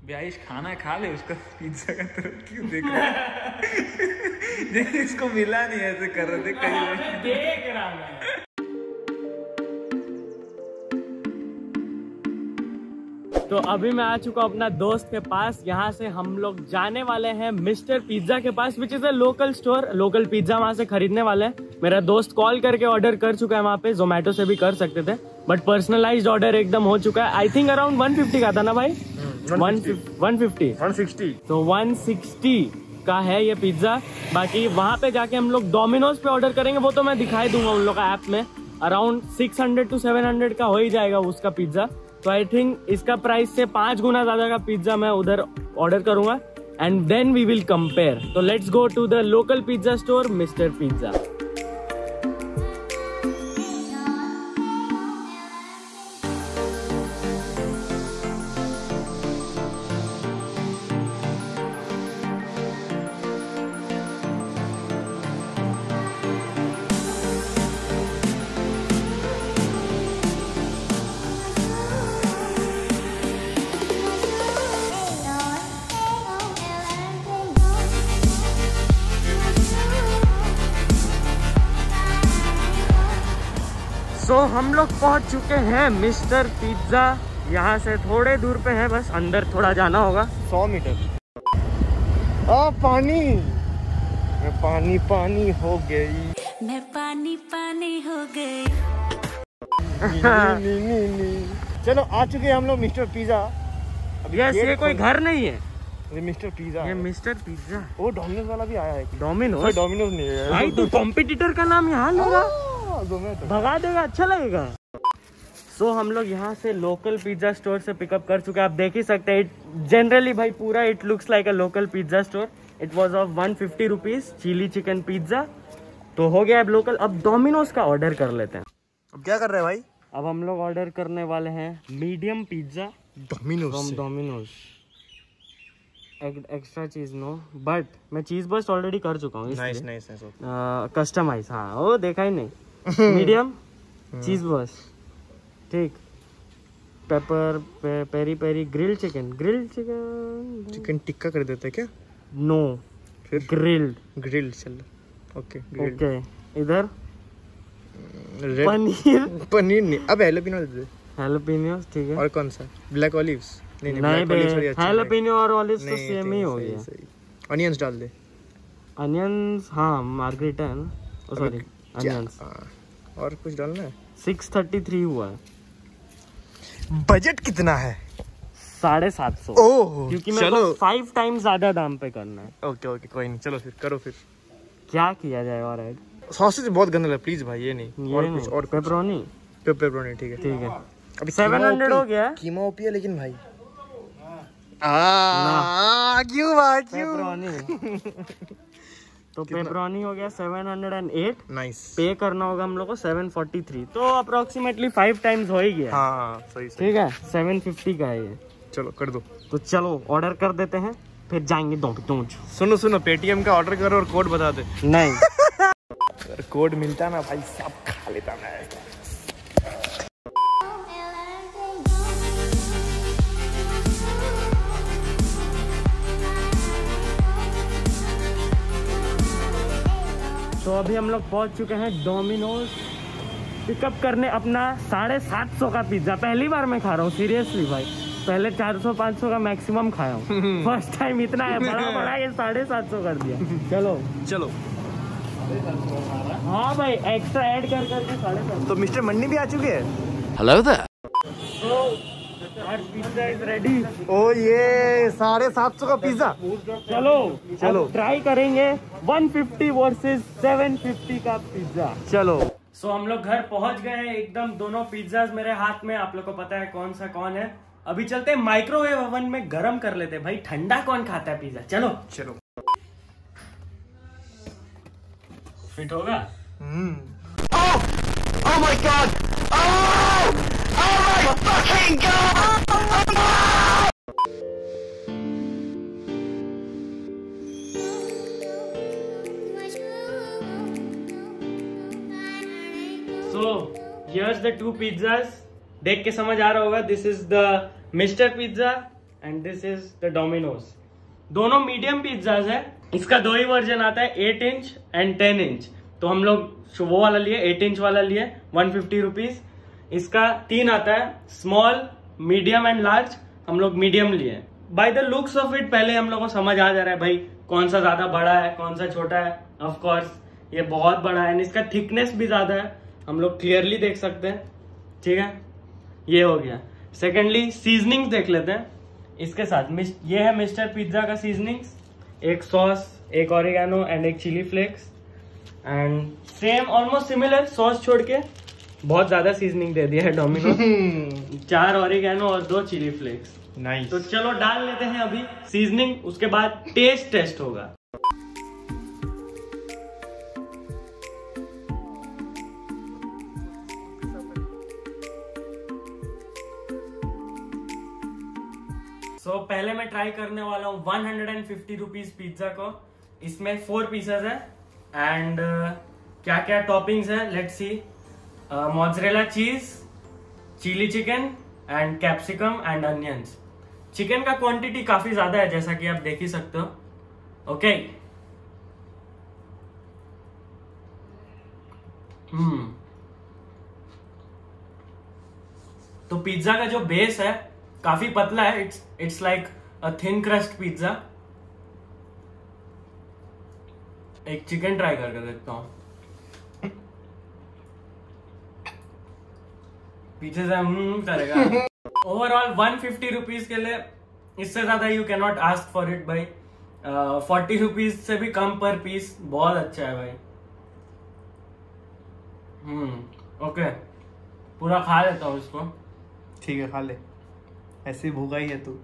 ब्याइश खाना खा ले, उसका पिज्जा का तरफ क्यों देख रहा है? इसको मिला नहीं, ऐसे कर रहे थे कहीं देख रहा मैं। तो अभी मैं आ चुका हूँ अपना दोस्त के पास। यहाँ से हम लोग जाने वाले हैं मिस्टर पिज्जा के पास, which is a local store. Local pizza वहाँ से खरीदने वाले हैं। मेरा दोस्त कॉल करके ऑर्डर कर चुका है वहाँ पे, जोमेटो से भी कर सकते थे, बट पर्सनलाइज्ड ऑर्डर एकदम हो चुका है। आई थिंक अराउंड 150 का था ना भाई? 150 तो 160 का है ये पिज्जा। बाकी वहाँ पे जाके हम लोग डोमिनोज पे ऑर्डर करेंगे, वो तो मैं दिखाई दूंगा उन लोग का ऐप में। अराउंड 600 to 700 का हो ही जाएगा उसका पिज्जा। तो आई थिंक इसका प्राइस से 5 गुना ज्यादा का पिज्जा मैं उधर ऑर्डर करूंगा and then we will compare. तो let's go to the local pizza store mister pizza. तो हम लोग पहुंच चुके हैं मिस्टर पिज्जा। यहाँ से थोड़े दूर पे है, बस अंदर थोड़ा जाना होगा 100 मीटर। पानी, मैं पानी पानी हो गई, मैं पानी पानी हो गई। चलो आ चुके हैं हम लोग मिस्टर पिज्जा। अब ये कोई घर नहीं है, ये मिस्टर पिज्जा, ये मिस्टर पिज्जा। वो डोमिनोज वाला भी आया है। डोमिनोज नहीं है भाई, तो कॉम्पिटिटर का नाम यहाँ लगा, भगा देगा, अच्छा लगेगा। सो हम लोग यहाँ से लोकल पिज्जा स्टोर से पिकअप कर चुके हैं। आप देख ही सकते हैं जनरली भाई पूरा it looks like a local pizza store. It was of 150 rupees chilli chicken pizza. तो हो गया अब लोकल। अब डोमिनोज का ऑर्डर कर लेते हैं। अब क्या कर रहे हैं भाई? अब हम लोग ऑर्डर करने वाले हैं medium pizza Domino's. Extra cheese no, but मैं चीज बस्ट ऑलरेडी कर चुका हूँ। नाइस कस्टमाइज, हाँ वो देखा ही नहीं। मीडियम चीज बस, ठीक। Pepper peri peri grilled chicken tikka कर देते हैं क्या? नो, फिर ग्रिल्ड चल ओके। इधर पनीर नहीं, अब हैलोपिनो ठीक है। और कौन सा? Black olives? नहीं, हैलोपिनो और ऑलिव्स तो सेम ही हो गया। ऑनियंस डाल दे। ऑनियंस, हाँ मार्गरेटा है ना, सॉरी ऑनियंस। और कुछ डालना है? 633 हुआ है। बजट कितना है? 750। ओह, क्योंकि मेरे को 5 टाइम ज्यादा दाम पे करना है। ओके कोई नहीं, चलो फिर करो। फिर क्या किया जाए? और ऐड सॉसेज बहुत गंदा लगा, प्लीज भाई ये नहीं। और पेपरोनी ठीक है। अभी 700 हो गया। कीमा ओपी है लेकिन भाई क्यों तो पेपरोनी हो गया 708। नाइस। पे करना होगा हम लोग को 743। तो अप्रोक्सीमेटली 5 टाइम्स हो ही गया। हाँ सही। ठीक है, 750 का है ये। चलो कर दो। तो चलो ऑर्डर कर देते हैं, फिर जाएंगे दो। सुनो पेटीएम का ऑर्डर करो और कोड बता दे। नहीं अगर कोड मिलता ना भाई सब खा लेता मैं। तो अभी हम लोग पहुंच चुके हैं डोमिनोज पिकअप करने अपना 750 का पिज्जा। पहली बार मैं खा रहा हूँ सीरियसली भाई, पहले 400-500 का मैक्सिमम खाया हूँ। फर्स्ट टाइम इतना है बड़ा ये 750 कर दिया। चलो हाँ भाई, एक्स्ट्रा ऐड कर करके 750। तो मिस्टर मंडी भी आ चुके हैं। Hello there. Pizza is ready. ओ ये 750 का पिज्जा। चलो ट्राई करेंगे 150 वर्सेस 750 का पिज्जा। चलो। सो हम लोग घर पहुंच गए हैं एकदम। दोनों पिज्जाज मेरे हाथ में, आप लोग को पता है कौन सा कौन है। अभी चलते हैं माइक्रोवेव ओवन में गरम कर लेते हैं। भाई ठंडा कौन खाता है पिज्जा? चलो फिट होगा। Oh my God! Oh my fucking God! So here's the 2 pizzas. देख के समझ आ रहा होगा, this is the mister pizza and this is the Domino's. दोनों मीडियम पिज्जाज है। इसका 2 ही वर्जन आता है, 8 इंच एंड 10 इंच। तो हम लोग वो वाला लिए, 8 इंच वाला लिए, 150 रुपीज। इसका 3 आता है, स्मॉल, मीडियम एंड लार्ज। हम लोग मीडियम लिए। By the looks of it पहले हम लोग को समझ आ जा रहा है भाई कौन सा ज्यादा बड़ा है कौन सा छोटा है। ऑफ कोर्स ये बहुत बड़ा है, इसका थिकनेस भी ज्यादा है, हम लोग क्लियरली देख सकते हैं। ठीक है, ये हो गया। सेकेंडली सीजनिंग देख लेते हैं इसके साथ। ये है मिस्टर पिज्जा का सीजनिंग्स, एक सॉस, एक ऑरिगेनो एंड एक chilli flakes. And same almost similar, sauce छोड़ के बहुत ज्यादा सीजनिंग दे दिया है डोमिनोज। 4 ऑरिगेनो और 2 चिली फ्लेक्स। नाइस। तो चलो डाल लेते हैं अभी सीजनिंग, उसके बाद टेस्ट होगा। सो पहले मैं ट्राई करने वाला हूँ 150 रुपीज पिज्जा को। इसमें 4 पीसेस है एंड क्या क्या टॉपिंग्स है let's see. Mozzarella cheese, chilli chicken and capsicum and onions. Chicken का क्वांटिटी काफी ज्यादा है जैसा कि आप देख ही सकते हो। ओके तो पिज्जा का जो बेस है काफी पतला है। It's like a thin crust pizza. एक चिकन ट्राई करके देखता हूं। पीछे से करेगा। ओवरऑल 150 रुपीज के लिए इससे ज्यादा you can not ask for it भाई। 40 रुपीज से भी कम पर पीस, बहुत अच्छा है भाई। ओके पूरा खा लेता हूँ इसको। ठीक है, खा ले, ऐसे भूखा ही है तू।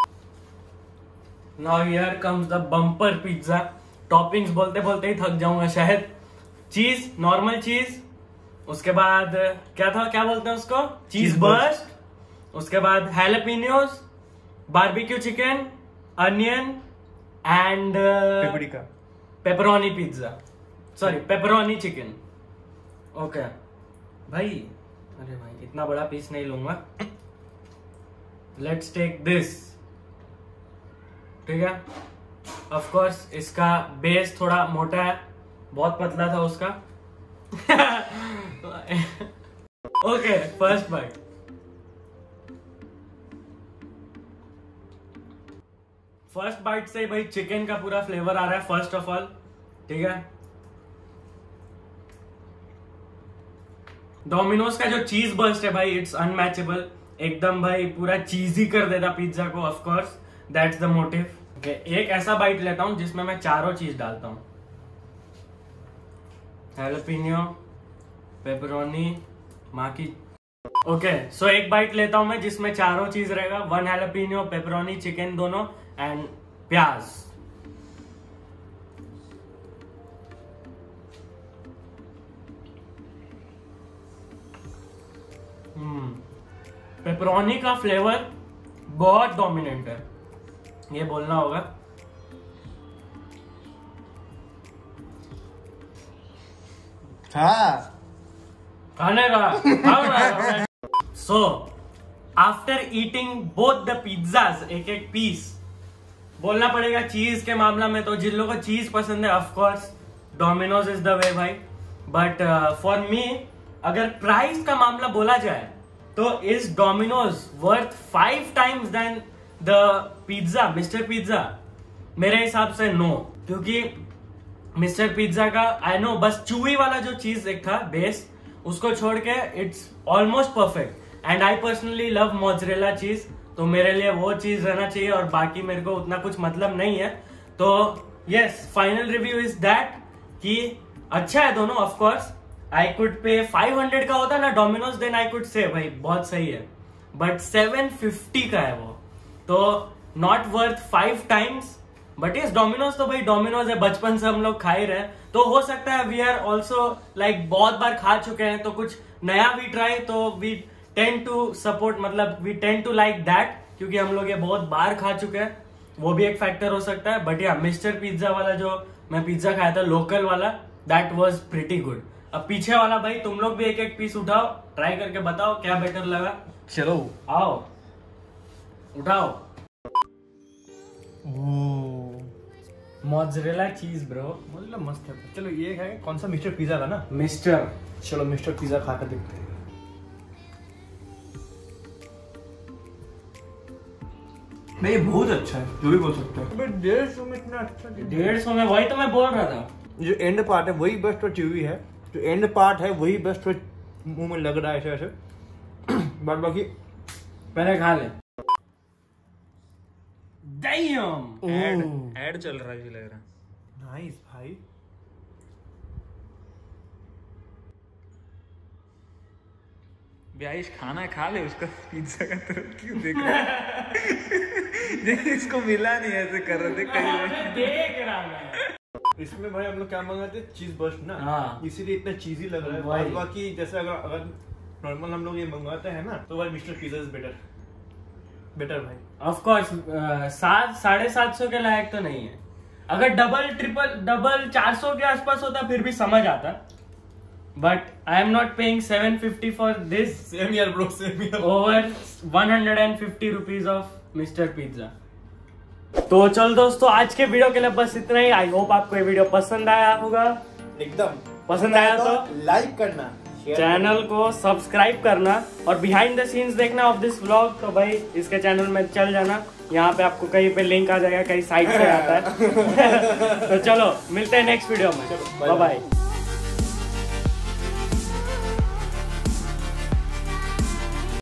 Now here comes the bumper pizza. Toppings बोलते बोलते ही थक जाऊंगा शायद। चीज, नॉर्मल चीज, उसके बाद क्या बोलते हैं उसको, चीज बर्स्ट। उसके बाद jalapenos, barbecue chicken, onion and pepperoni pizza, sorry pepperoni chicken. Okay भाई, अरे भाई इतना बड़ा पीस नहीं लूंगा। Let's take this. ठीक है, ऑफ कोर्स इसका बेस थोड़ा मोटा है, बहुत पतला था उसका। Okay first bite. First bite से भाई चिकन का पूरा फ्लेवर आ रहा है फर्स्ट ऑफ ऑल। ठीक है, डोमिनोज का जो चीज बर्स्ट है भाई इट्स अनमैचेबल। एकदम भाई पूरा चीज ही कर देता पिज्जा को। Of course that's the motive. Okay, एक ऐसा बाइट लेता हूं जिसमें मैं चारों चीज डालता हूं, हैलापिनो, पेपरोनी, माकी। ओके सो एक बाइट लेता हूं मैं जिसमें चारों चीज रहेगा, 1 हैलापिनो, पेपरोनी, चिकन दोनों एंड प्याज। पेपरोनी का फ्लेवर बहुत डोमिनेंट है, ये बोलना होगा। हाँ खाने का। So after eating both the pizzas, एक एक पीस, बोलना पड़ेगा चीज के मामला में तो जिन लोगों को चीज पसंद है of course Domino's is the way भाई। बट फॉर मी अगर प्राइस का मामला बोला जाए तो is Domino's worth 5 times then the pizza, mister pizza? मेरे हिसाब से नो, क्योंकि मिस्टर पिज्जा का आई नो बस चूई वाला जो चीज एक था बेस, उसको छोड़ के it's almost perfect. And I personally love mozzarella cheese, तो मेरे लिए वो चीज रहना चाहिए और बाकी मेरे को उतना कुछ मतलब नहीं है। तो yes, final review is that कि अच्छा है दोनों। ऑफ कोर्स आई कुड पे 500 का होता ना Domino's, then I could say भाई बहुत सही है, बट 750 का है वो, तो not worth 5 times. But yes, Domino's तो भाई डोमिनोज है, बचपन से हम लोग खा ही रहे हैं, तो हो सकता है वी आर ऑल्सो लाइक बहुत बार खा चुके हैं, तो कुछ नया भी ट्राई, तो वी टेंड टू सपोर्ट, मतलब we tend to like that, क्योंकि हम लोग ये बहुत बार खा चुके हैं, वो भी एक फैक्टर हो सकता है। बट या मिस्टर पिज्जा वाला जो मैं पिज्जा खाया था लोकल वाला, दैट वाज प्रिटी गुड। अब पीछे वाला भाई तुम लोग भी एक एक पीस उठाओ, ट्राई करके बताओ क्या बेटर लगा। चलो आओ उठाओ। मोज़रेला चीज ब्रो, मोज़रेला मस्त है। चलो ये है कौन सा मिस्टर पिज्जा का ना, मिस्टर। चलो मिस्टर पिज्जा खा कर देखते हैं। नहीं ये बहुत अच्छा है, जो भी बोल सकते हैं। 150 में इतना अच्छा, 150 में, वही तो मैं बोल रहा था। जो एंड पार्ट है वही बेस्ट और च्यूवी है, जो एंड पार्ट है वही बेस्ट और मुंह में लग रहा है ऐसे ऐसे। बाद बाकी पहले खा ले। Damn! ऐड चल रहा है मुझे लग रहा है। नाइस भाई। ब्याइश खाना खा ले, उसका पिज्जा का तरफ क्यों देख रहा है? इसको मिला नहीं ऐसे कर रहे थे कहीं। देख रहा मैं। इसमें भाई हम लोग क्या मंगाते हैं, चीज बर्स्ट ना, हाँ। इसीलिए इतना चीजी लग रहा है। बाद बाकी जैसे अगर नॉर्मल हम लोग ये मंगवाते हैं ना, तो भाई मिस्टर पिज्जा इज बेटर भाई। ऑफ कोर्स 700-750 के लायक तो नहीं है। अगर डबल 400 के आसपास होता फिर भी समझ आता, but I am not paying 750 for this. Same यार ब्रो, सेम यार। Over 150 rupees of mister pizza. तो चल दोस्तों, आज के वीडियो के लिए बस इतना ही। आई होप आपको ये वीडियो पसंद आया होगा। एकदम पसंद आया तो लाइक करना, चैनल को सब्सक्राइब करना, और बिहाइंड द सीन्स देखना ऑफ दिस व्लॉग तो भाई इसके चैनल में चल जाना। यहाँ पे आपको कहीं पे लिंक आ जाएगा, कहीं साइट पे आता है। तो चलो मिलते हैं नेक्स्ट वीडियो में, बाय बाय।